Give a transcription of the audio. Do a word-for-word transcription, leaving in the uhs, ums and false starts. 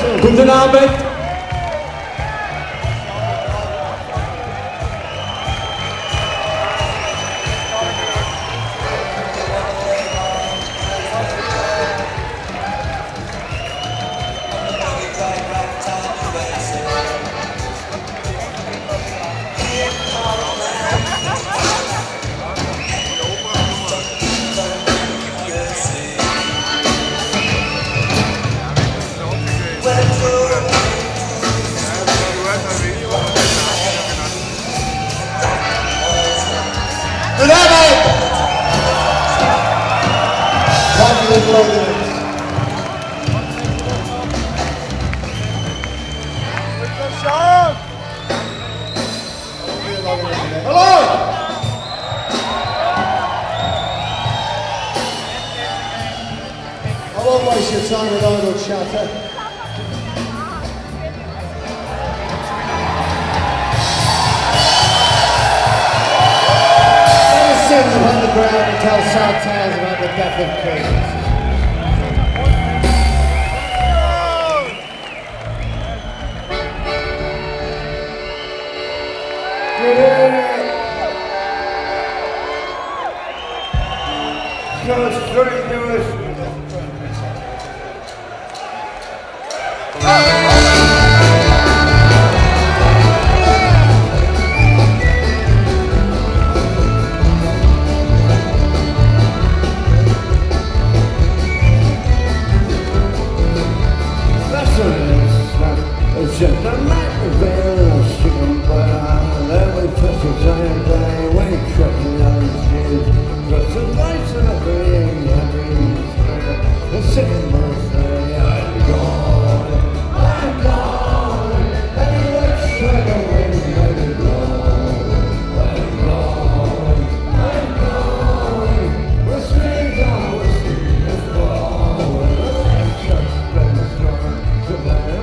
Guten Abend. Good night, hello! I won't waste your time with idle chatter. Sit on the ground and tell sad tales about the death of kings. Go straight to us. Just a matter of a chicken burger, then we touch a giant day, wake up in the shoes, got some lights and a very happy, a second birthday, I'm gone, I'm gone, and let's try to win, let it go, I'm gone, I'm gone, we're straight down, we're straight as well, let's just spend the summer, so that